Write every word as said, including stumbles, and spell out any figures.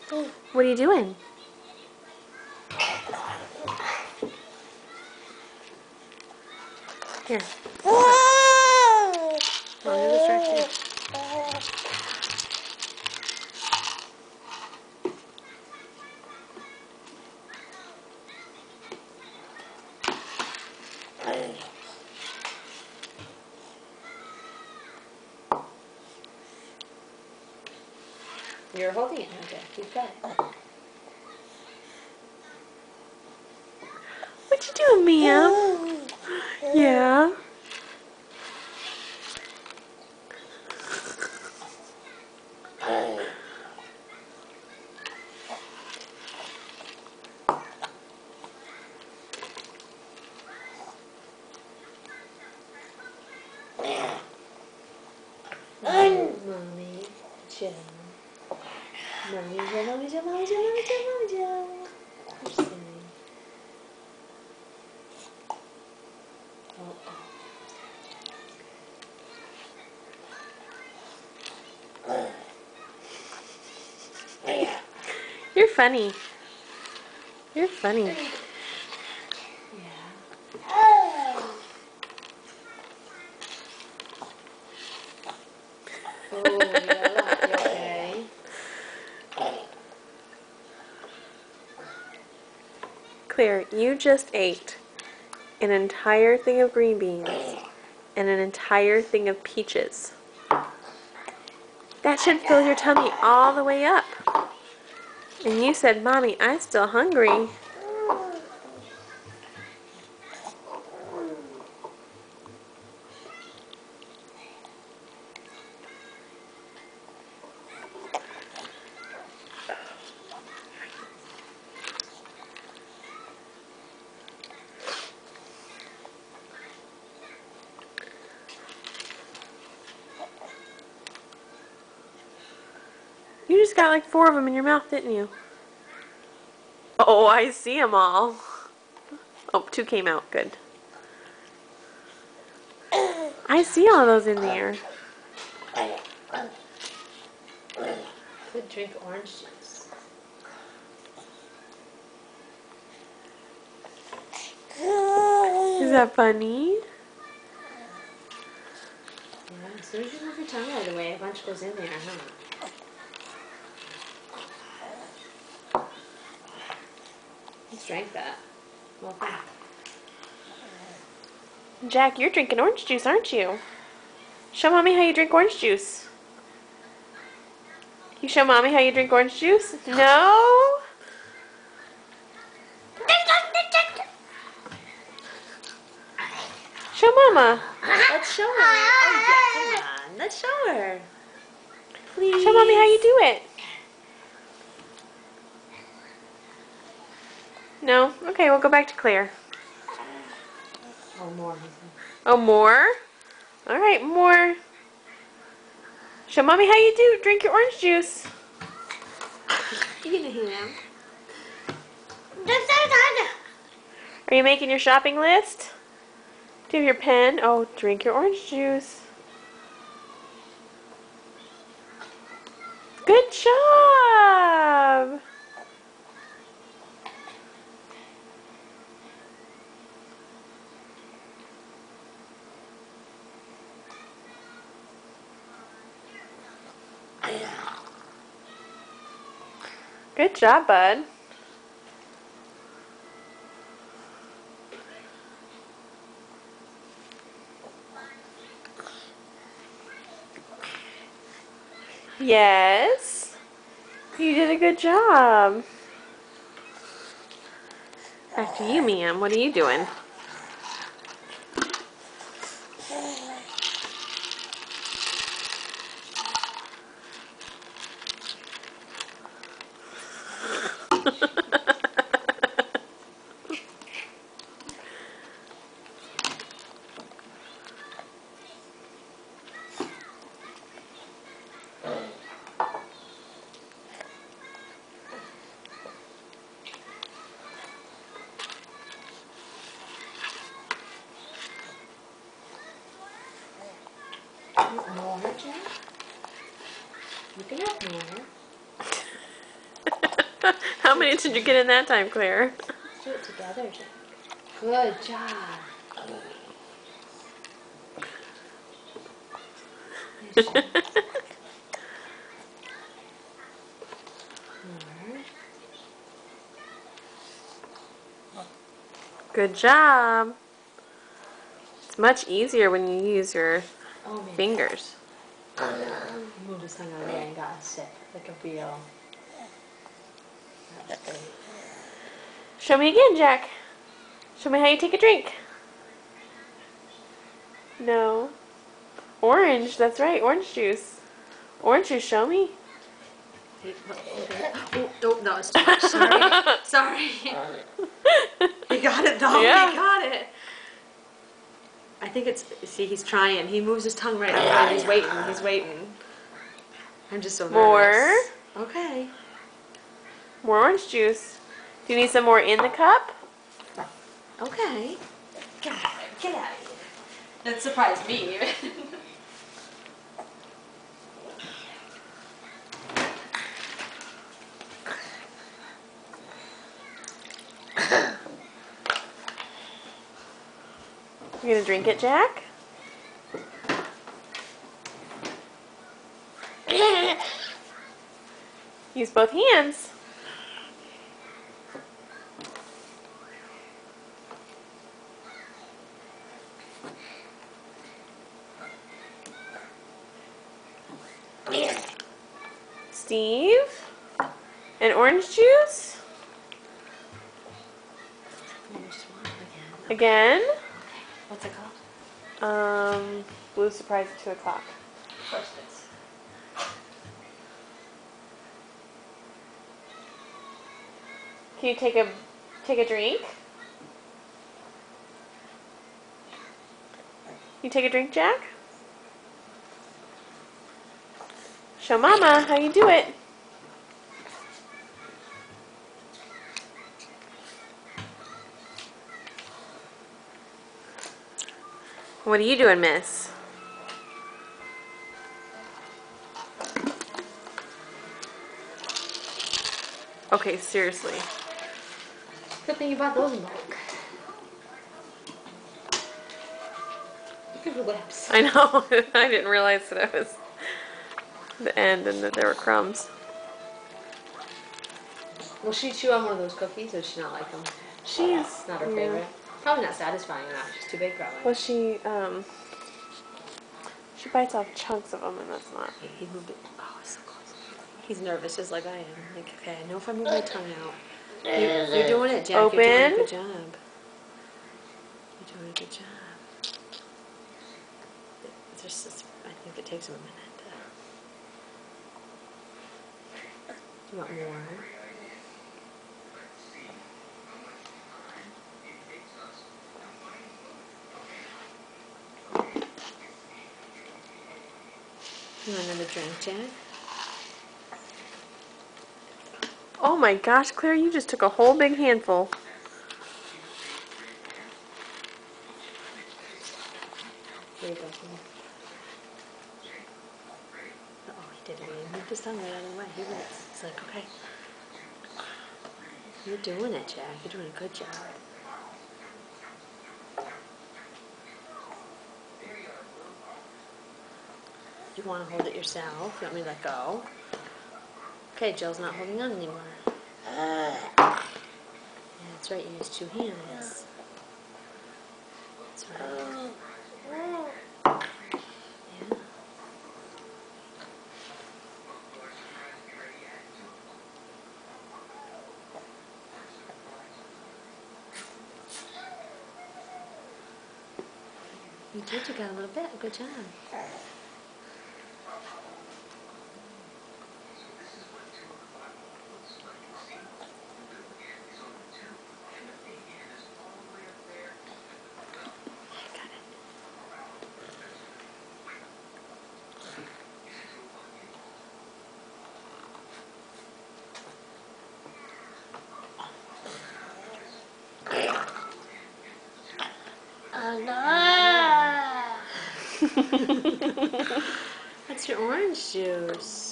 What are you doing? Here. I'll distract you. You're holding it now, Jack. You've got it. What you doing, ma'am? Yeah. Mommy, Joe. Mommy, Joe, Mommy, Joe, Mommy, Joe, Mommy, Joe, Mommy, Joe. You're silly. Oh. You're funny. You're funny. Oh, you got a lot. You okay? Claire, you just ate an entire thing of green beans and an entire thing of peaches. That should fill your tummy all the way up. And you said, Mommy, I'm still hungry. You just got like four of them in your mouth, didn't you? Oh, I see them all. Oh, two came out. Good. I see all those in there. Could drink orange juice. Is that funny? Yeah, as soon as you move your tongue out of the way, a bunch goes in there, huh? Just drank that. Well, thanks. Jack, you're drinking orange juice, aren't you? Show Mommy how you drink orange juice. You show Mommy how you drink orange juice? No? Show Mama. Let's show her. Oh, yeah, come on. Let's show her. Please. Show Mommy how you do it. No? Okay, we'll go back to Claire. Oh, more. Oh, more? All right, more. Show Mommy how you do. Drink your orange juice. You can hang out. Are you making your shopping list? Do you have your pen? Oh, drink your orange juice. Good job. Good job, bud. Yes. You did a good job. Back to you, ma'am. What are you doing? More, Jack? You can have more. How many did you get in that time, Claire? Let's do it together, Jack. Good job. Nice job. Good job. It's much easier when you use your Oh, man. fingers. Move this thing out of the way and got sick. Like a real. That was great. Show me again, Jack. Show me how you take a drink. No. Orange, that's right, orange juice. Orange juice, show me. Oh, oh, that was too much. Sorry. Sorry. He got it though. Yeah. He got it. I think it's, see, he's trying. He moves his tongue right up. He's waiting. He's waiting. I'm just so nervous. More. Okay. More orange juice. Do you need some more in the cup? Okay. Get out of here. Get out of here. That surprised me even. You gonna drink it, Jack? Use both hands. Steve? And orange juice? Again? What's it called? Um, Blue Surprise at two o'clock. Of course it is. Can you take a take a drink? You take a drink, Jack? Show Mama how you do it. What are you doing, miss? Okay, seriously. Good thing you bought those in bulk. Look at her lips. I know. I didn't realize that it was the end and that there were crumbs. Will she chew on one of those cookies or does she not like them? She's Not her yeah. favorite. Probably not satisfying enough. She's too big probably. Well, she um she bites off chunks of them, and that's not. He moved it. Oh, it's so close. He's nervous, just like I am. Like, okay, I know if I move my tongue out. You're, you're doing it, Jack. Open. You're doing a good job. You're doing a good job. It's just, it's, I think it takes him a minute. To, you want more? You want another drink, Jack? Oh my gosh, Claire, you just took a whole big handful. There you go. Oh, he did it. He moved his tongue right out of the way. He was. It's like, okay. You're doing it, Jack. You're doing a good job. You want to hold it yourself? You want me to let go? Okay, Jill's not holding on anymore. Yeah, that's right. You use two hands. That's right. Yeah. You did. You got a little bit. Good job. That's your orange juice.